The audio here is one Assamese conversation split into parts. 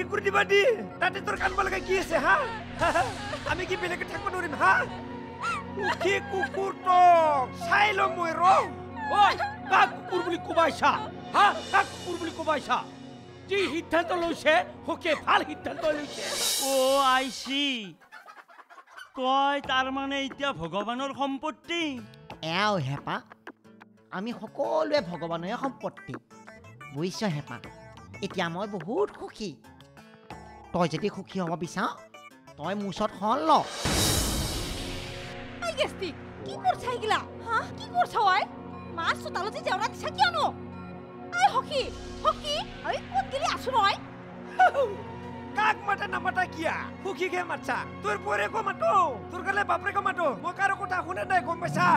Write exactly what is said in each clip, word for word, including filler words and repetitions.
কৰি দিবা দি তাতে তোৰ কানবা লাগা কি আছে হা আমি কি বেলেগে থাকব নৰিম হা কি কুকুৰ তো চাই ল মই ৰ ওই কাক কুকুৰ বুলি কোবাইছা হা কাক কুকুৰ বুলি কোবাইছা যি সিদ্ধান্ত লৈছে হকে ভাল সিদ্ধান্ত লৈছে ও আইছি তই তাৰ মানে এতিয়া ভগৱানৰ সম্পত্তি এও হেপা আমি সকলোৱে ভগৱানৰ সম্পত্তি বুজিছ হেপা এতিয়া মই বহুত সুখী তই যদি সুখী হ'ব বিচাৰ তই মোৰ ওচৰত খন ল আই গেস্তি কি করছ এইগিলা হা কি করছ ওই মা সুতালতে জেওরা দিছা কিয়নো আই হকি হকি আই কোন গিলি আসু নয় কাক মাতা না মাতা কিয়া সুখী কে মাতছা তোর পরে কো মাতো তোর গলে বাপরে কো মাতো মই কারো কথা শুনে নাই গম পাইছা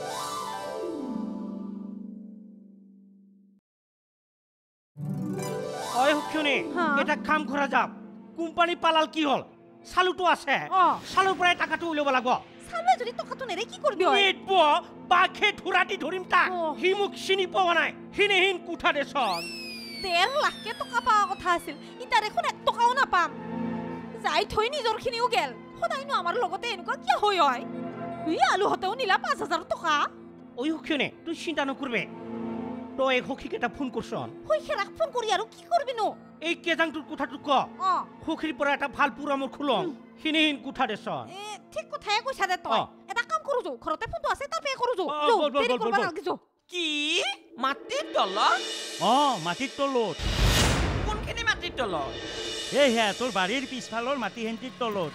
ওই হকিনে এটা কাম করা যাক কোম্পানি পালাল কি হল সালুটো আছে সালুৰ পৰাই টাকাটো উলিয়াব লাগিব সালুৱে যদি টকাটো নেৰে কি করবি ওই নিটব বাখে ধুৰাটি ধৰিম তা হি মুখ চিনি পোৱা নাই হিনেহিন কুঠা দেছন দেড় লাখকে টকা পাওয়া কথা আছিল ইটা দেখোন এক টকাও না পাম যাই থই নিজর খিনিও গেল সদাইনো আমার লগতে এনেকুৱা কি হয় হয় ই আলু হতেও নিলা পাঁচ হাজার টাকা ওই হকিনে তুই চিন্তা নকৰবে তই এক হকিক এটা ফোন কৰছন হই খেৰাক ফোন কৰি আৰু কি করবি নো এই কেজাংটোৰ কথাটো ক অ হকিৰ পৰা এটা ভাল পৰামৰ্শ খুলম হিনেহিন কুঠা দেছন এ ঠিক কথাই কৈছা দে তই এটা কাম কৰো যো ঘৰতে ফোনটো আছে তাৰ পে কৰো যো যো দেৰি কৰবা নালগে যো কি মাটিৰ তলত অ মাটিৰ তলত কোনখিনি মাটিৰ তলত এই হে তোৰ বাৰীৰ পিছফালৰ মাটি হেন্তিৰ তলত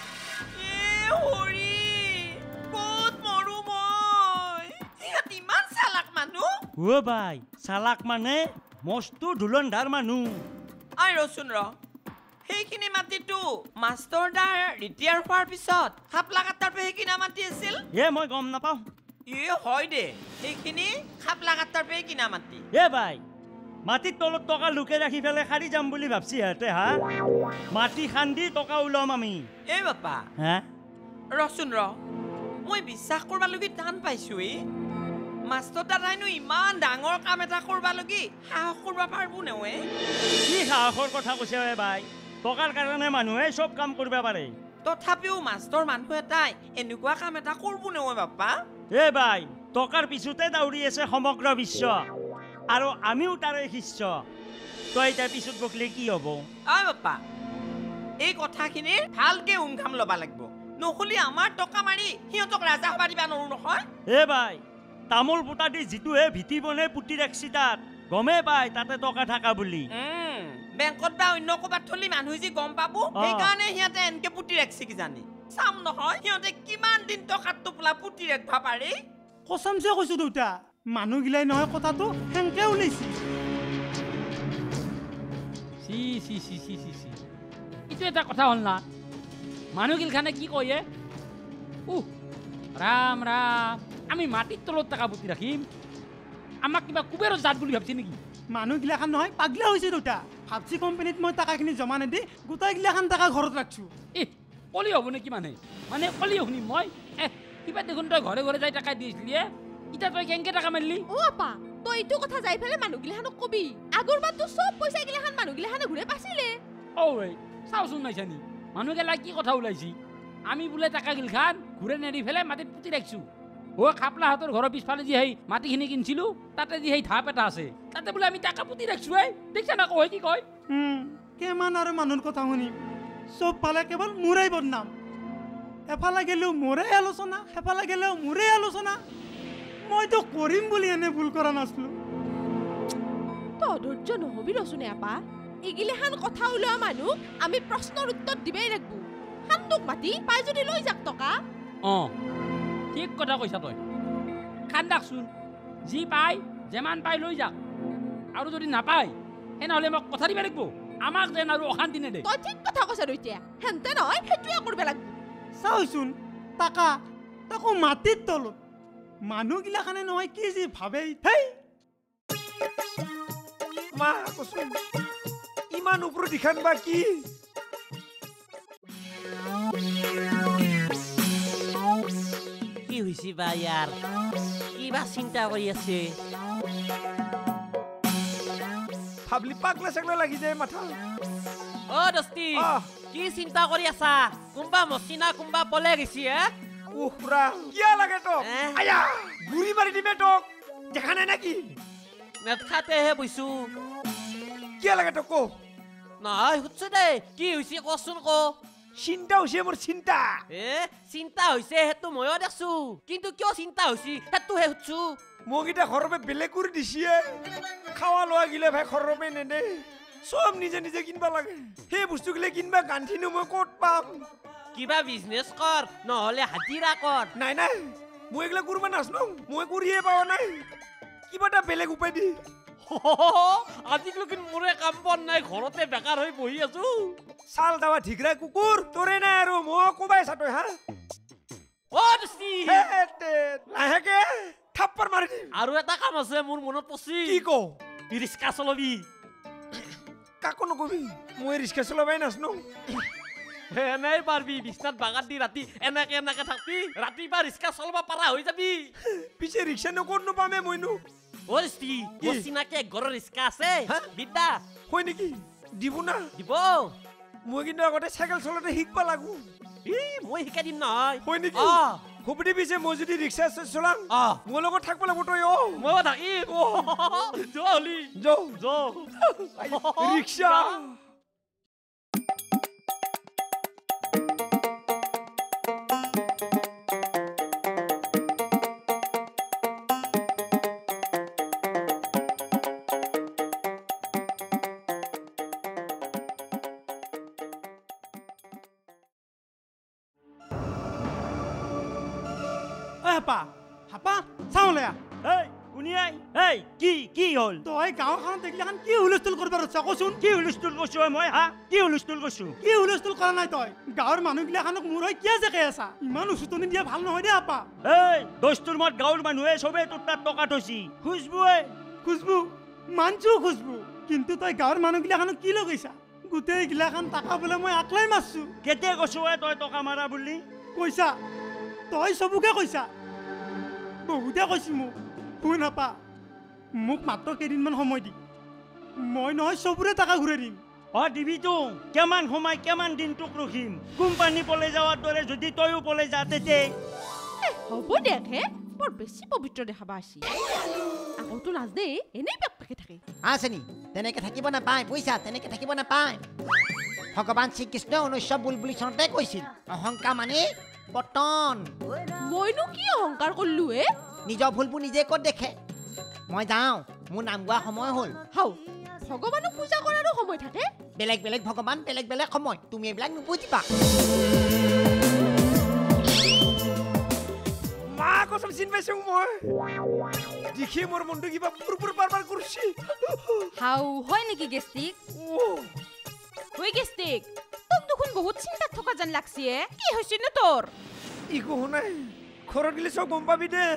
এ হৰি ক'ত মৰো মই ইহঁত ইমান চালাক মানুহ ও বাই চালাক মানে মস্ত ধুলন্ধাৰ মানুহ আই ৰচোন ৰ সেইখিনি মাটিটো মাষ্টৰ দাৰ ৰিটায়াৰ হোৱাৰ পিছত খাপলা কাটাৰ পে কিনা মাটি আছিল এ মই গম নাপাওঁ এ হয় দে সেইখিনি খাপলা কাটাৰ পে কিনা মাটি এ বাই মাটিৰ তলত টকা লুকে ৰাখি পেলাই সাৰি যাম বুলি ভাবছি সিহঁতে হা মাটি খান্দি টকা ওলাম আমি এ বাপা হা ৰচোন ৰ মই বিশ্বাস কৰবা লগি টান পাইছো ই মাষ্টৰ দাদাইনো ইমান ডাঙৰ কাম এটা কৰবা লগি সাহস কৰবা পাৰবো নেৱে কি সাহসৰ কথা কৈছে এ বাই টকাৰ কাৰণে মানুহে চব কাম কৰিব পাৰে তথাপিও মাষ্টৰ মানুহ এটাই এনেকুৱা কাম এটা কৰবো নেৱে বাপা এ বাই টকাৰ পিছতে দৌৰি আছে সমগ্ৰ বিশ্ব আৰু আমিও তাৰে শিষ্য তই তাৰ পিছত বকলে কি হ'ব আ বাপা এই কথাখিনি ভালকে উংঘাম ল'বা লাগিব নহলি আমাৰ টকা মাৰি সিহঁতক ৰাজা হবা দিবা নৰো নহয় এ বাই তামোল পুতা দি যিটোহে ভিটি বনে পুতি ৰাখছি তাত গমে পাই তাতে টকা থাকা বুলি বেংকত বা অন্য ক'বাত থলি মানুহ যি গম পাবো সেইকাৰণে সিহঁতে এনেকে পুতি ৰাখছি কি জানি চাম নহয় সিহঁতে কিমান দিন টকাত টোপলা পুতি ৰাখবা পাৰি কসমছে কৈছো দুটা মানুহ গিলাই নহয় কথাটো হেংকে ওলাইছি সি সি সি সি সি সি ইটো এটা কথা হল না মানুহগিলখানে কি কয়ে উহ ৰাম ৰাম আমি মাটিৰ তলত টাকা পুতি ৰাখিম আমাক কিবা কুবেৰৰ জাত বুলি ভাবছি নেকি মানুহগিলাখান নহয় পাগলা হৈছে দুটা ভাবছি কোম্পানীত মই টাকাখিনি জমা নেদি গোটাইগিলাখান টাকা ঘৰত ৰাখছো এ কলি হ'ব নেকি মানে মানে কলি শুনিম মই এ কিবা দেখোন তই ঘৰে ঘৰে যাই টাকা দিছিলি ইটা তই কেনেকে টাকা মাৰিলি ও আপা তই এইটো কথা যাই ফেলে মানুহগিলাখানক কবি আগৰবাৰ তো সব পইচা গিলাখান মানুহগিলাখানে ঘুৰে পাছিলে ও ৰে চাওচোন নাইছানি মানুহগিলা কি কথা ওলাইছি আমি বোলে টাকা গিলখান ঘুৰে নেদি ফেলে মাটিত পুতি ৰাখছো ও খাপলা হাতৰ ঘৰৰ পিছফালে যি সেই মাটিখিনি কিনছিলো তাতে যি সেই ধাপ এটা আছে তাতে বোলে আমি টাকা পুতি ৰাখছো এই দেখছা না কয় কি কয় কেমান আৰু মানুহৰ কথা শুনিম চব ফালে কেৱল মোৰেই বদনাম এফালে গেলেও মোৰে আলোচনা সেফালে গেলেও মোৰে আলোচনা মইতো কৰিম বুলি এনে ভুল কৰা নাছিলো তই ধৈৰ্য নহবি ৰচোনে আপা এগিলাখান কথা ওলোৱা মানুহ আমি প্ৰশ্নৰ উত্তৰ দিবই লাগিব হান্দুক মাতি পাই যদি লৈ যাক টকা অ ঠিক কথা কৈছা তই খান্দাকচোন যি পাই যেমান পাই লৈ যাক আৰু যদি নাপায় তেনেহ'লে মোক কথা দিব লাগিব আমাক যেন আৰু অশান্তি নেদে তই ঠিক কথা কৈছা এতিয়া হেনতে নহয় সেইটোৱে কৰিব লাগিব চাওচোন টাকা তাকো মাটিৰ তলত মানুহগিলাখানে নহয় কি যি ভাবে হেই মা কচোন ইমান ওপৰত দিখান বা কি কি হৈছে বা ইয়াৰ কিবা চিন্তা কৰি আছে ভাবলি পাগলা চাগলা লাগি যায় মাথা অ দস্তি আহ। কি চিন্তা কৰি আছা কোনবা মচিনা কোনবা পলে গেছি হে উহৰা কিয়া লাগে তো এহ। আয়া গুৰি মাৰি দিমে তোক দেখা নাই নেকি নেটখাতেহে বৈছো কিয়া লাগে তো কো নহয় সুধছো দে কি হৈছে কচোন ক চিন্তা হৈছে মোৰ চিন্তা এ চিন্তা হৈছে সেইটো ময়ো দেখছো কিন্তু কিয় চিন্তা হৈছে সেইটোহে সুধছো মোক এতিয়া ঘৰপে বেলেগ কৰি দিছিয়ে খাৱা লোৱা গিলে ভাই ঘৰপে নেদে সব নিজে নিজে কিনবা লাগে সেই বস্তুগিলে কিনবা গান্ঠিনো মই ক'ত পাম কিবা বিজনেছ কৰ নহলে হাজিৰা কৰ নাই নাই মই এগুলা করবা নাচনো মই করিয়ে পাওয়া নাই কিবা এটা বেলেগ উপায় দি আজিলৈকে মোৰে কাম বন নাই ঘৰতে বেকাৰ হৈ বহি আছো চাল দাৱা ঠিকৰাই কুকুৰ তোৰে নাই আৰু মই কোবাই চাতই হা অ দস্তি হেতে লাহেকে থাপ্পৰ মাৰি দিম আৰু এটা কাম আছে মোৰ মনত পছি কি কো ৰিক্সা চলাবি কাকো নকবি মই ৰিক্সা চলাবাই নাচনো এনেই পাৰবি বিছনাত বাগান দি ৰাতি এনেকে এনেকে থাকবি ৰাতিপুৱা ৰিক্সা চলাব পাৰা হৈ যাবি পিছে ৰিক্সা নকত নাপামে মইনো অ দস্তি মোৰ চিনাকি ঘৰৰ ৰিক্সা আছে বিদ্যা হয় নেকি দিব না দিব মই কিন্তু আগতে চাইকেল চলাতে শিকবা লাগো ই মই শিকাই দিম নহয় হয় নেকি অ খুবটি পিছে মই যদি ৰিক্সা চলাং অ মোৰ লগত থাকব লাগব তই অ মই থাকিম জলি যাও জ ৰিক্সা হাপা হাপা চাওলে এই শুনিয়াই এই কি কি হ'ল তই গাঁওখনত দেখিলে এখন কি হুলস্থুল কৰিব ৰছা কচোন কি হুলস্থুল কৰিছো মই হা কি হুলস্থুল কৰিছো কি হুলস্থুল কৰা নাই তই গাঁৱৰ মানুহগিলাখানক মোৰ হৈ কিয় জেকাই আছা ইমান উচুতনি দিয়া ভাল নহয় দে আপা এই দস্তুৰ মত গাঁৱৰ মানুহে চবে তোৰ তাত টকা থৈছি খুজবুৱে খুজবু মানছো খুজবু কিন্তু তই গাঁৱৰ মানুহগিলাখানক কি লগাইছা গোটেই গিলাখান টাকা বোলে মই আকলাই মাৰছো কেতিয়া কৈছো তই টকা মাৰা বুলি কৈছা তই চবুকে কৈছা বহুতে কৈছি মোক শুন আপা মোক মাত্ৰ কেইদিনমান সময় দি মই নহয় চবৰে টকা ঘূৰাই দিম অ দিবিতো কিমান সময় কিমান দিন তোক ৰখিম কোম্পানী পলাই যাৱাৰ দৰে যদি তয়ো পলাই যা তেতে হ'ব দেখে বৰ বেছি পবিত্ৰ দেখা পাইছি আগতো নাজদে এনেই পেক পেকে থাকে আছে নি তেনেকে থাকিব নাপায় বুইছা তেনেকে থাকিব নাপায় ভগৱান শ্ৰীকৃষ্ণই ঊনৈছশ বুলবুলি চনতে কৈছিল অহংকাৰ মানে পতন মইনো কি অহংকাৰ কৰিলো হে নিজৰ ভুলবোৰ নিজে ক'ত দেখে মই যাওঁ মোৰ নাম গোৱা সময় হ'ল হাও ভগৱানক পূজা কৰাৰো সময় থাকে বেলেগ বেলেগ ভগৱান বেলেগ বেলেগ সময় তুমি এইবিলাক নুবুজিবা মা কসম চিন পাইছো মই দেখি মোৰ মনটো কিবা পুৰপুৰ পাৰপাৰ কৰিছি হাও হয় নেকি গেষ্টিক হৈ গেষ্টিক তোক দেখোন বহুত চিন্তাত থকা যেন লাগছি এ কি হৈছে ন তোৰ ইকো নাই ঘৰত গেলে চব গম পাবি দে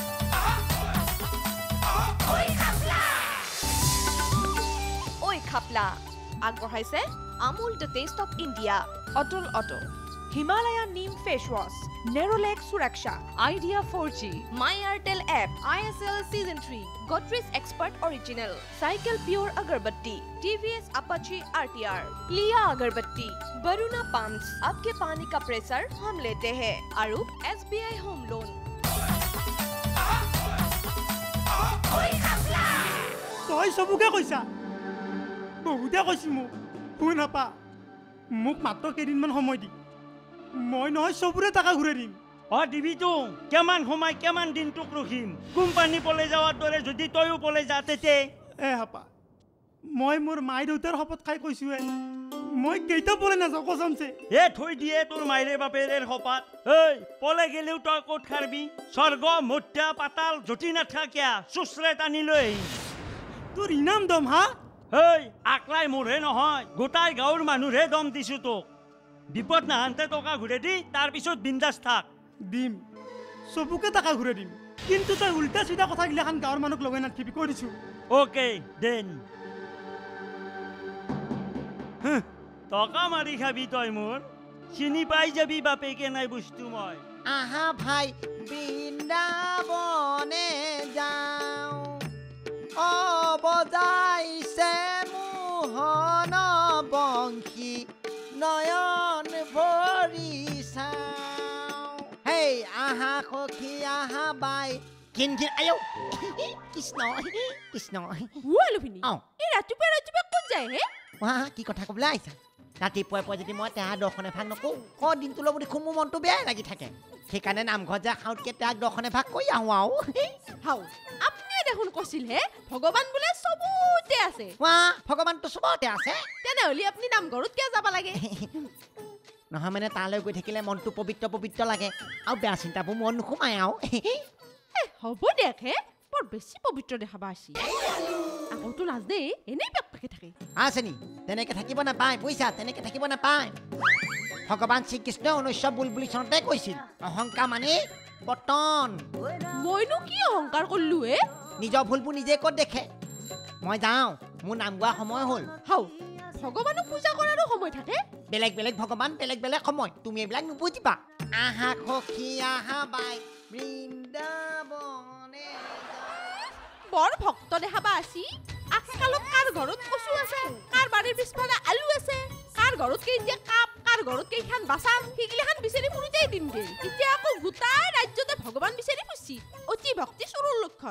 ঐ খাপলা আগবঢ়াইছে Amul the taste of India অটল অটো Himalaya neem face wash Nerolac Suraksha Idea for G my Airtel app I S L season three Godrej expert original cycle pure agarbatti TVS Apache R T R लिया अगरबत्ती बरुना पंप्स आपके पानी का प्रेशर हम लेते हैं और S B I home loan তই চবুকে কৈছা বহুতে কৈছি মোক শুন আপা মোক মাত্ৰ কেইদিনমান সময় দি মই নহয় চবৰে টকা ঘূৰাই দিম অ দিবিতো কিমান সময় কিমান দিন তোক ৰখিম কোম্পানী পলাই যাৱাৰ দৰে যদি তয়ো পলাই যা তেতে এ হাপা মই মোৰ মাই দেউতাৰ শপত খাই কৈছোৱে মই কেইটা পলাই নাযাওঁ কচমছে এ থৈ দিয়ে তোৰ মাইৰে বাপেৰে শপত এই পলাই গেলেও তই ক'ত খাৰবি স্বৰ্গ মধ্যা পাতাল যতি নাথাকিয়া চুচৰে টানি লৈ আহিম তোৰ ইনাম দম হা এই আকলাই মোৰহে নহয় গোটাই গাঁৱৰ মানুহহে দম দিছো তোক বিপদ নাহান্তে টকা ঘূৰাই দি তাৰপিছত বিন্দাছ থাক দিম চবুকে টকা ঘূৰাই দিম কিন্তু তই উল্টা চিধা কথাগিলাখান গাঁৱৰ মানুহক লগাই নাথাকিবি কৈ দিছো অ'কে দেন টকা মাৰি খাবি তই মোৰ চিনি পাই যাবি বাপেকে নাই বস্তু মই আহা ভাই বৃন্দাবনে যাওঁ অ বজাইছে মোহন বংশী নয়ন ভৰি চাওঁ হেই আহা সখী আহা বাই কিন কিন আয়ো কৃষ্ণ কৃষ্ণ ওৱালুভিনী এই ৰাতিপুৱা ৰাতিপুৱা ক'ত যায় হে ৱা কি কথা ক'বলৈ আহিছা ৰাতিপুৱাই পুৱাই যদি মই তেহাৰ দৰ্শন এভাগ নকৰোঁ ক দিনটো ল'ব দেখোন মোৰ মনটো বেয়াই লাগি থাকে সেইকাৰণে নামঘৰত যা খাওঁতকৈ তেহাক দৰ্শন এভাগ কৰি আহোঁ আৰু হাও আপুনিয়ে দেখোন কৈছিল হে ভগৱান বোলে চবতে আছে ৱা ভগৱানটো চবতে আছে তেনেহ'লে আপুনি নামঘৰত কিয় যাব লাগে নহয় মানে তালৈ গৈ থাকিলে মনটো পবিত্ৰ পবিত্ৰ লাগে আৰু বেয়া চিন্তাবোৰ মন নোসোমায় আৰু হ'ব দেখে বৰ বেছি পবিত্ৰ দেখাবা আছিল আগতো নাজদে এনেই পেক পেকে থাকে আছে নি তেনেকৈ থাকিব নাপায় বুজিছা তেনেকৈ থাকিব নাপায় ভগৱান শ্ৰীকৃষ্ণই ঊনৈছশ বুলবুলি চনতে কৈছিল অহংকাৰ মানে পতন মইনো কি অহংকাৰ কৰিলোঁ হে নিজৰ ভুলবোৰ নিজে ক'ত দেখে মই যাওঁ মোৰ নাম গোৱা সময় হ'ল হাও ভগৱানক পূজা কৰাৰো সময় থাকে বেলেগ বেলেগ ভগৱান বেলেগ বেলেগ সময় তুমি এইবিলাক নুবুজিবা আহা সখী আহা বাই বৃন্দাবনে বৰ ভক্ত দেখাবা আছি আগকালত কাৰ ঘৰত কচু আছে কাৰ বাৰীৰ পিছফালে আলু আছে কাৰ ঘৰত কেইটা কাপ কাৰ ঘৰত কেইখান বাচান সেইগিলাখান বিচাৰি ফুৰোঁতেই দিন গেল এতিয়া আকৌ গোটাই ৰাজ্যতে ভগৱান বিচাৰি ফুৰছি অতি ভক্তি চুৰৰ লক্ষণ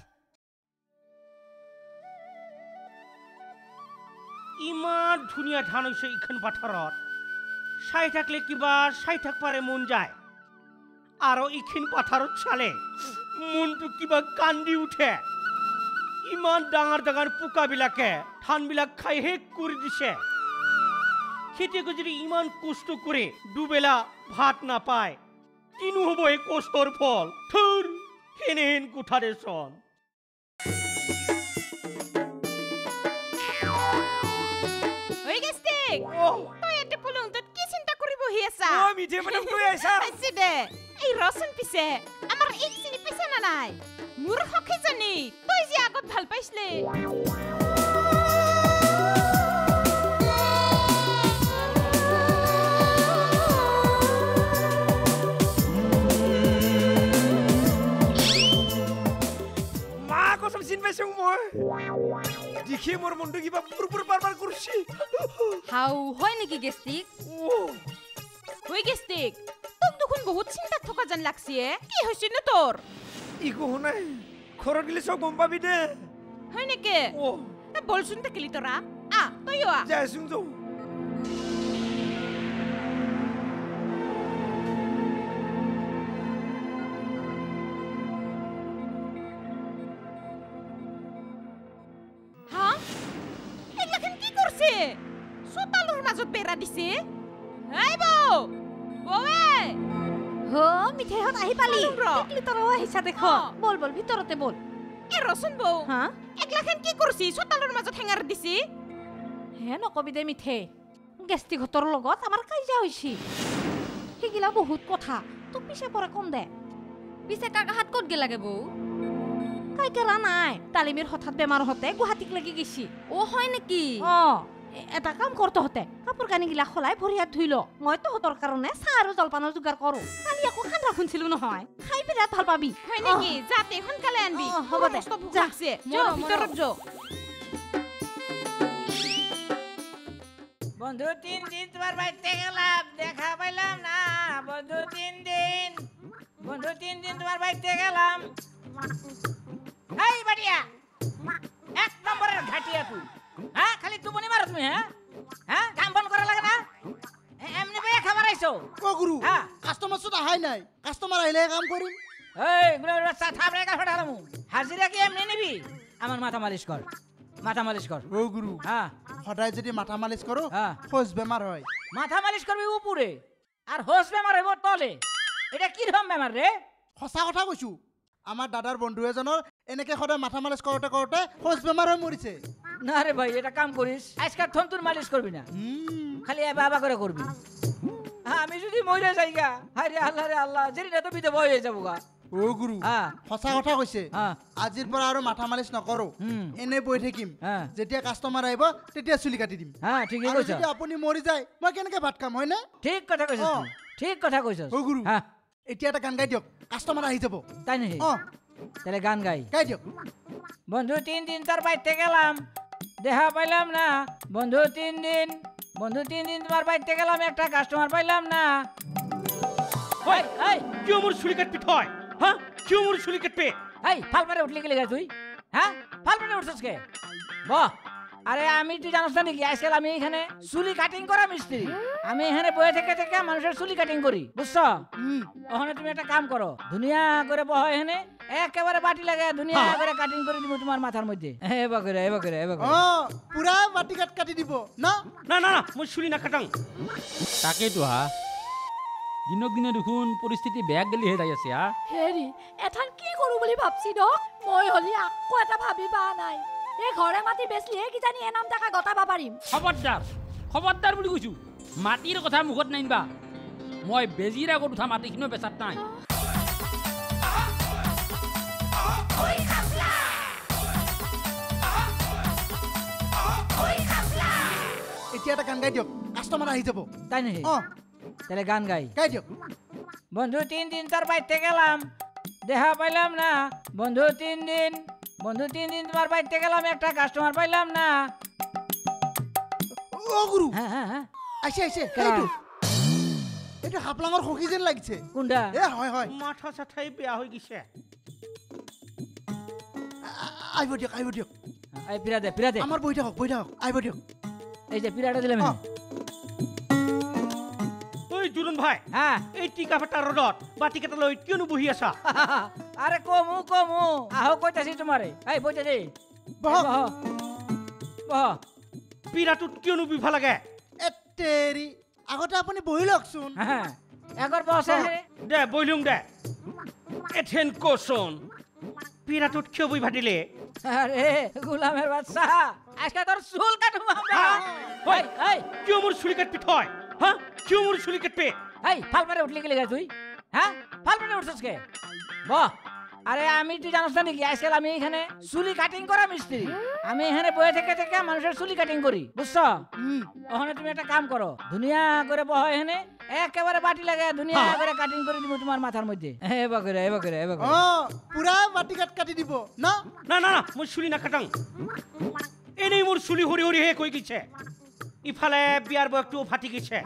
ইমান ধুনীয়া ধান হৈছে ইখন পথাৰত চাই থাকলে কিবা চাই থাকবাৰে মন যায় আৰু ইখন পথাৰত চালে মনটো কিবা কান্দি উঠে ইমান ডাঙৰ ডাঙৰ পোকাবিলাকে ধানবিলাক খাই শেষ কৰি দিছে খেতিয়কে যদি ইমান কষ্ট কৰে দুবেলা ভাত নাপায় কিনো হ'ব এই কষ্টৰ ফল থুৰ হেনেহেন কোঠাৰে চন ঐ গেষ্টিক তই এতে পলংটোত কি চিন্তা কৰি বহি আছা ও মিঠে ম্যাডাম তুই আইছা আছে দে এই ৰচন পিছে আমাৰ এক চিনি পিছে না নাই মোৰ সখী জানি তই যে আগত ভাল পাইছলে মা কসম চিন পাইছো মই দেখি মোৰ মনটো কিবা পুৰপুৰ বাৰবাৰ কৰিছি হাউ হয় নেকি গেষ্টিক ঐ গেষ্টিক তোক দেখোন বহুত চিন্তাত থকা যেন লাগছে কি হৈছে ন তোৰ ইকো নাই ঘৰত গেলে চব গম পাবি দে হয় নেকি ও বলচোন থাকিলি তোৰা আ তইও আ যাইছোন যাও হা এইগিলাখান কি কৰছে চোতালৰ মাজত বেৰা দিছে এই বৌ বৌৱে হো মিঠাইহত আহি পালি টিকলি তৰাও আহিছা দেখ বল বল ভিতৰতে বল এ ৰচোন বৌ হা এইগিলাখান কি কৰছি চোতালৰ মাজত হেঙাৰ দিছি হে নকবি দে মিঠে গেষ্টিকহঁতৰ লগত আমাৰ কাজিয়া হৈছি সেইগিলা বহুত কথা তোক পিছে পৰা কম দে পিছে কাকাহাত ক'ত গেলাগে বৌ কাইকেৰা নাই তালিমিৰ হঠাৎ বেমাৰ হতে গুৱাহাটীক লাগি গেছি অ হয় নেকি অ এটা কাম কৰ তহঁতে কাপোৰ কানিগিলা সলাই ভৰি হাত ধুই ল মই তহঁতৰ কাৰণে চাহ আৰু জলপানৰ যোগাৰ কৰোঁ কালি আকৌ খান্দা খুন্দিছিলো নহয় খাই বিৰাট ভাল পাবি হয় নেকি যাতে সোনকালে আনবি হ'ব দে যাকছে মোৰ ভিতৰত যো বন্ধু তিন দিন তোমার বাড়িতে গেলাম দেখা পাইলাম না বন্ধু তিন দিন বন্ধু তিন দিন তোমার বাড়িতে গেলাম এই বাড়িয়া এক নম্বরের ঘাটিয়া তুই হ্যাঁ খালি তুমনি মারো তুমি হ্যাঁ হ্যাঁ কাম বন করা লাগে না এমনি বেয়ে খাবার আইছো ও গুরু হ্যাঁ কাস্টমার তো আহাই নাই কাস্টমার আইলে কাম করিম এই গুলো বাচ্চা থামরে গা ফটালামু হাজিরা কি এমনি নিবি আমার মাথা মালিশ কর মাথা মালিশ কর ও গুরু হ্যাঁ সদায় যদি মাথা মালিশ করো হ্যাঁ হোস বেমার হয় মাথা মালিশ করবি উপরে আর হোস বেমার হইব তলে এটা কি রকম বেমার রে সঁচা কথা কৈছো আমার দাদার বন্ধু এজনের এনেকে সদায় মাথা মালিশ করতে করতে হোস বেমার হয়ে মরিছে না রে ভাই এটা কাম করিস আজকাল থন্তুর মালিশ করবি না খালি এ বাবা করে করবি আমি যদি মরে যাইগা আরে আল্লাহ রে আল্লাহ জেরি না তো বিদে বই হয়ে যাবো গা ও গুরু সঁচা কথা কৈছে আজিৰ পৰা আৰু মাথা মালিশ নকৰো এনে বহি থাকিম যেতিয়া কাষ্টমাৰ আহিব তেতিয়া চুলি কাটি দিম হ্যাঁ ঠিকই কৈছ যদি আপুনি মৰি যায় মই কেনেকে ভাত খাম হয়নে ঠিক কথা কৈছ ঠিক কথা কৈছ ও গুরু এতিয়া এটা গান গাই দিয়ক কাষ্টমাৰ আহি যাব তাই নেকি অ তাহলে গান গাই গাই দিয়ক বন্ধু তিন দিন তোর বাড়িতে গেলাম দেখা পাইলাম না বন্ধু তিন দিন বন্ধু তিন দিন তোমার বাড়িতে গেলাম একটা কাস্টমার পাইলাম না ওই এই কিয় মোর চুলি কাটবি থয় হ্যাঁ কিয় মোর চুলি কাটবে এই ফাল পারে উঠলি গেলে তুই হ্যাঁ ফাল পারে উঠছিস কে বাহ আরে আমি তুই জানোস না নাকি আজকাল আমি এখানে চুলি কাটিং করা মিস্ত্রি আমি এখানে বয়ে থেকে থেকে মানুষের চুলি কাটিং করি বুঝছো ওখানে তুমি একটা কাম করো দুনিয়া করে বহ এখানে একেবারে বাটি লাগে দুনিয়া করে কাটিং করে দিব তোমার মাথার মধ্যে এবা করে এবা করে এবা করে ও পুরা বাটি কাট কাটি দিব না না না না মই চুলি নাকাটাং তাকেইতো হা দিনক দিনে দেখোন পৰিস্থিতি বেয়া গেলি হে যাই আছে হা হেৰি এথান কি কৰো বুলি ভাবছি দক মই হলি আকৌ এটা ভাবি পা নাই এই ঘৰে মাটি বেচলিহে কিজানি এনাম টাকা গটাব পাৰিম খবৰদাৰ খবৰদাৰ বুলি কৈছো মাটিৰ কথা মুখত নাইনবা মই বেজিৰ আগত উঠা মাটিখিনিও বেচাত নাই এতিয়া এটা গান গাই দিয়ক কাষ্টমাৰ আহি যাব তাই নেকি অ তাহলে গান গাই গাই দিয়ক বন্ধু তিন দিন তোর বাড়িতে গেলাম দেখা পাইলাম না বন্ধু তিন দিন বন্ধু তিন দিন তোমার বাড়িতে গেলাম একটা কাস্টমার পাইলাম না ও গুরু হ্যাঁ হ্যাঁ হ্যাঁ আইছে আইছে এইটো এইটো হাপলাঙৰ সখী যেন লাগিছে কোনটা এ হয় হয় মাথা চাথাই বেয়া হৈ গৈছে আইব দিয়ক আইব দিয়ক এই পিরা দে পিরা দে আমাৰ বহি থাকক বহি থাকক আইব দিয়ক এই যে পিরাটা দিলাম ওই জুরুন ভাই হ্যাঁ এই টিকা ফাটা রডত বাটি কেটা লৈ কিয়নো বহি আছা আরে কমু কমু আহো কইতাছি তোমারে এই বইতে দে বহ বহ পিৰাটোত কিয়নো বিভা লাগে এতেৰি আগতে আপুনি বহি লওকচোন হ্যাঁ একর বসে দে বইলুং দে এথেন কোচোন পিৰাটোত কিয় বহি ভাটিলে আরে গোলামের বাচ্চা আজকে তোর চুল কাটবো আমরা ওই এই কিয় মোর চুলি কাটবি থয় হ্যাঁ কিয় মোর চুলি কাটবে এই ফাল পারে উঠলি গেলে তুই হ্যাঁ ফাল পারে উঠছিস কে বাহ আরে আমি তুই জানোস না নাকি আজকাল আমি এখানে চুলি কাটিং করা মিস্ত্রি আমি এখানে বয়ে থেকে থেকে মানুষের চুলি কাটিং করি বুঝছো ওখানে তুমি একটা কাম করো দুনিয়া করে বহ এখানে একেবারে বাটি লাগে দুনিয়া করে কাটিং করে দিব তোমার মাথার মধ্যে এবা করে এবা করে এবা করে ও পুরা বাটি কাট কাটি দিব না না না না মই চুলি নাকাটাং এনেই মোৰ চুলি হৰি হৰি হে কৈ গৈছে ইফালে বিয়াৰ বয়সটো ফাটি গৈছে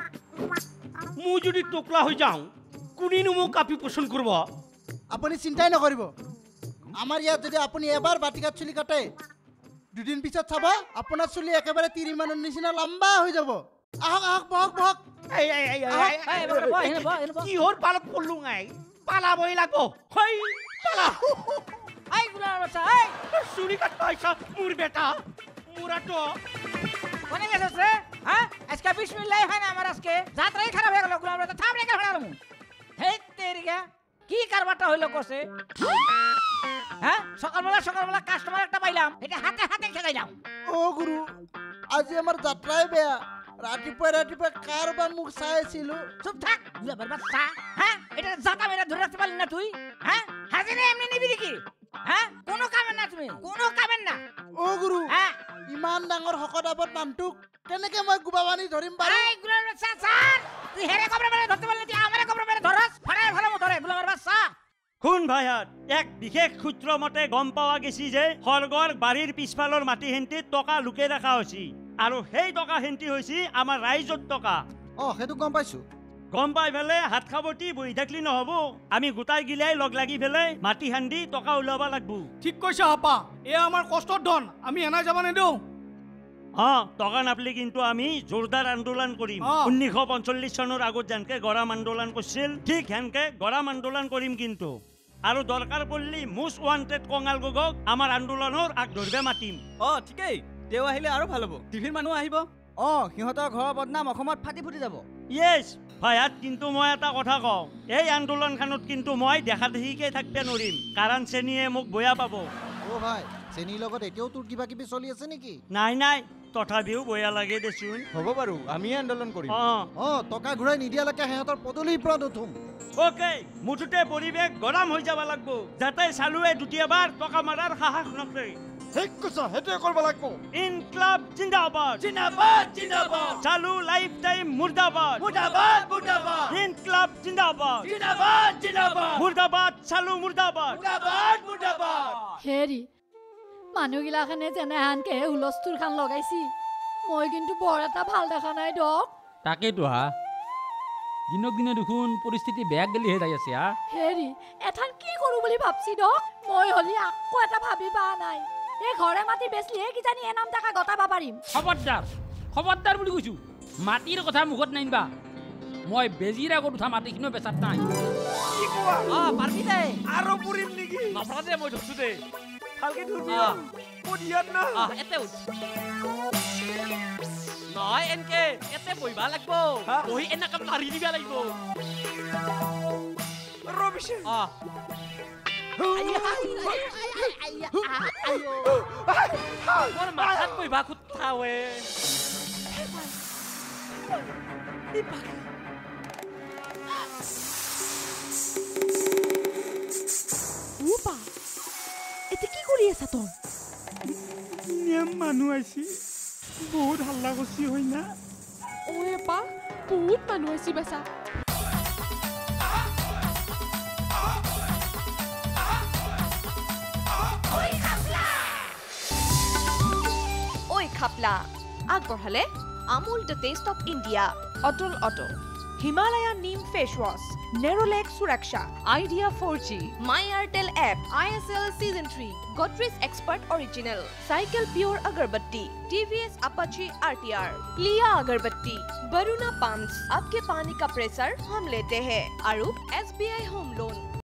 মই যদি টকলা হৈ যাওঁ কোনেনো মোক কাপি পচন্দ কৰিব আপুনি চিন্তাই নকৰিব আমাৰ ইয়াত যদি আপুনি এবাৰ বাটি কাট চুলি কাটে দুদিন পিছত চাব আপোনাৰ চুলি একেবাৰে তিৰি মানৰ নিচিনা লম্বা হৈ যাব আহক আহক বহক বহক এই এই এই কিহৰ পালত পল্লু নাই পালাবই লাগব হৈ পালা এই গোলামের বাচ্চা এই চুলি কাটবা আইছা মোৰ বেটা মুরাটো কোনে গেছস রে হ্যাঁ আজকে বিসমিল্লাহ হয় না আমার আজকে যাত্রাই খারাপ হয়ে গেল গোলামের বাচ্চা থাম রেখে ফেলালাম হে তেরিগা কি কারবারটা হইলো কোসে হ্যাঁ সকালবেলা সকালবেলা কাস্টমার একটা পাইলাম এটা হাতে হাতে খেলাইলাম ও গুরু আজি আমার যাত্রাই বেয়া রাতিপুৱা রাতিপুৱা কারবার মুখ চাইছিলো চুপ থাক গোলামের বাচ্চা হ্যাঁ এটা জাতা মেরা ধরে রাখতে পারলি না তুই হ্যাঁ হাজিরে এমনি নিবি কি হ্যাঁ কোনো কামের না তুমি কোনো কামের না ও গুরু হ্যাঁ ইমান ডাঙৰ শকতাবত মানুহটোক কেনেকে মই গুবাবানি ধৰিম বাৰু এই গোলামের বাচ্চা স্যার তুই হেরে কবরে মেরে ধরতে পারলি তুই আমারে কবরে মেরে ধরস ফাড়ায় ভালো মতো ধরে গোলামের বাচ্চা শুন ভাইহাত এক বিশেষ সূত্র মতে গম পোৱা গেছি যে সৰ্গৰ বাৰীৰ পিছফালৰ মাটি হেন্তিত টকা লুকে ৰাখা হৈছি আৰু সেই টকা হেন্তি হৈছি আমাৰ ৰাইজৰ টকা অ সেইটো গম পাইছো গম পাই পেলাই হাত খাবতি বহি থাকলি নহ'ব আমি গোটাই গিলাই লগ লাগি পেলাই মাটি হান্দি টকা ওলাব লাগব ঠিক কৈছা আপা এ আমাৰ কষ্টৰ ধন আমি এনাই যাব নিদিওঁ অ টকা নাপলি কিন্তু আমি জোৰদাৰ আন্দোলন কৰিম ঊনৈশ পঞ্চল্লিছ চনৰ আগত যেনকে গৰম আন্দোলন কৰিছিল ঠিক সেনকে গৰম আন্দোলন কৰিম কিন্তু আৰু দৰকাৰ পৰিলি মোষ্ট ৱান্টেড কঙাল গগক আমাৰ আন্দোলনৰ আগ ধৰিবে মাতিম অ ঠিকেই তেওঁ আহিলে আৰু ভাল হ'ব টিভিৰ মানুহ আহিব অ সিহঁতৰ ঘৰৰ বদনাম অসমত ফাটি ফুটি যাব ইয়েছ ভাইহাত কিন্তু মই এটা কথা কওঁ এই আন্দোলনখনত কিন্তু মই দেখা দেখিকে থাকিব নোৱাৰিম কাৰণ চেনীয়ে মোক বয়া পাব অ ভাই চেনীৰ লগত এতিয়াও তোৰ কিবা কিবি চলি আছে নেকি নাই নাই তথাপিও বয়া লাগে দেচোন হ'ব বাৰু আমি আন্দোলন কৰিম অ অ টকা ঘূৰাই নিদিয়ালৈকে সিহঁতৰ পদূলিৰ পৰা নুঠুম অ'কে মুঠতে পৰিৱেশ গৰম হৈ যাব লাগব যাতে চালুৱে দুটিয়াবাৰ টকা মাৰাৰ সাহস নকৰে ঠিক কৈছা সেইটোৱে কৰিব লাগিব ইনকলাব জিন্দাবাদ জিন্দাবাদ জিন্দাবাদ চালু লাইফ টাইম মুৰ্দাবাদ মুৰ্দাবাদ মুৰ্দাবাদ ইনকলাব জিন্দাবাদ জিন্দাবাদ জিন্দাবাদ মুৰ্দাবাদ চালু মুৰ্দাবাদ মুৰ্দাবাদ মুৰ্দাবাদ হেৰি মানুহগিলাখানে যেনেহানকে হুলস্থুল খান লগাইছি মই কিন্তু বৰ এটা ভাল দেখা নাই ডক তাকেইতো হা দিনক দিনে দেখোন পৰিস্থিতি বেয়া গেলিহে যাই আছে হা হেৰি এঠান কি কৰো বুলি ভাবছি ডক মই হলি আকৌ এটা ভাবি পা নাই এই ঘৰে মাটি বেচলিহে কিজানি এনাম টাকা গটাব পাৰিম খবৰদাৰ খবৰদাৰ বুলি কৈছো মাটিৰ কথা মুখত নাইনবা মই বেজিৰ আগত উঠা মাটিখিনিও বেচাত নাই কি কোৱা অ পাৰবি দে আৰু পুৰিম নেকি নফৰা দে মই ধৰছো দে ভালকে ধৰবি অ ক'ত ইয়াত না অ এতে উঠ নহয় এনকে এতে বহিবা লাগব বহি এনেকে মাৰি দিবা লাগিব ৰবিছে অ মোৰ মাথাত বহিবা খুটাৱে উপা এতিয়া কি কৰি আছা তই নিয়ম মানুহ আইছি বহুত হাল্লা কৰছি হয় না ঐ আপা বহুত মানুহ আছি বাচা ঐ খাপলা আগবঢ়ালে Amul the taste of India অটল অটল Himalaya neem face wash Nerolac Suraksha Idea for G my Airtel app I S L season three Godrej expert original cycle pure agarbatti TVS Apache R T R लिया अगरबत्ती बरुना पंप्स आपके पानी का प्रेशर हम लेते हैं और S B I home loan